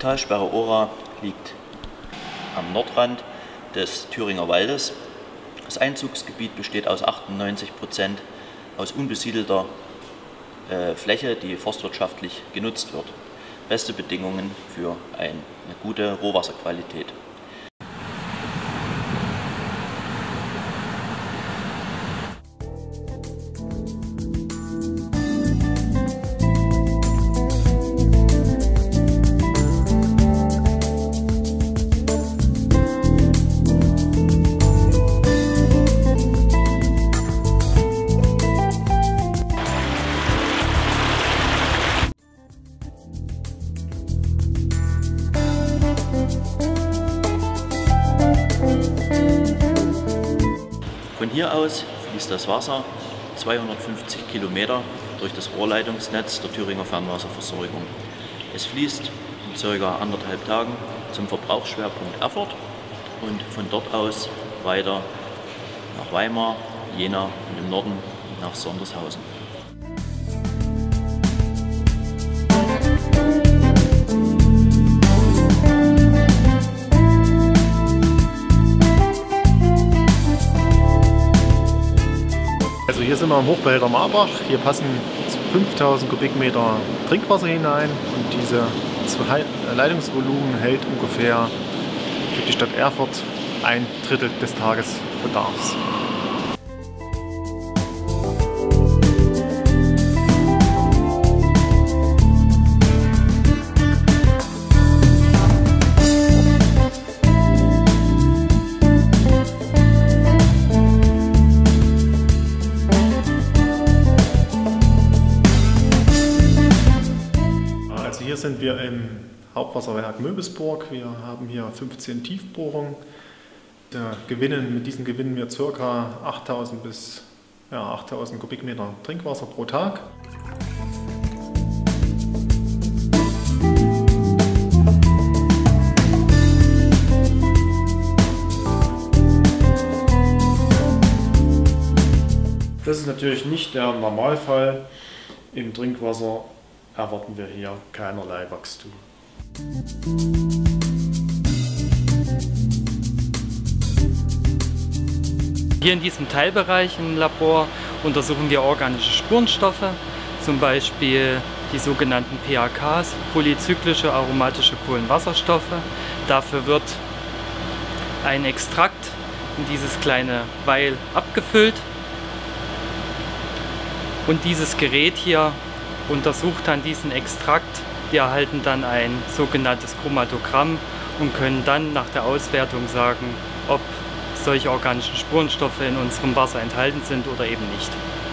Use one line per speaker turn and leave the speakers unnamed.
Talsperre Ora liegt am Nordrand des Thüringer Waldes. Das Einzugsgebiet besteht aus 98% aus unbesiedelter Fläche, die forstwirtschaftlich genutzt wird. Beste Bedingungen für eine gute Rohwasserqualität. Von hier aus fließt das Wasser 250 Kilometer durch das Rohrleitungsnetz der Thüringer Fernwasserversorgung. Es fließt in ca. 1,5 Tagen zum Verbrauchsschwerpunkt Erfurt und von dort aus weiter nach Weimar, Jena und im Norden nach Sondershausen.
Also hier sind wir am Hochbehälter Marbach. Hier passen 5000 Kubikmeter Trinkwasser hinein und dieses Leitungsvolumen hält ungefähr für die Stadt Erfurt 1/3 des Tagesbedarfs. Hier sind wir im Hauptwasserwerk Möbisburg. Wir haben hier 15 Tiefbohrungen. Mit diesen gewinnen wir ca. 8000 bis 8000 Kubikmeter Trinkwasser pro Tag.
Das ist natürlich nicht der Normalfall. Im Trinkwasser erwarten wir hier keinerlei Wachstum.
Hier in diesem Teilbereich im Labor untersuchen wir organische Spurenstoffe, zum Beispiel die sogenannten PAKs, polyzyklische aromatische Kohlenwasserstoffe. Dafür wird ein Extrakt in dieses kleine Vial abgefüllt und dieses Gerät hier untersucht dann diesen Extrakt. Wir erhalten dann ein sogenanntes Chromatogramm und können dann nach der Auswertung sagen, ob solche organischen Spurenstoffe in unserem Wasser enthalten sind oder eben nicht.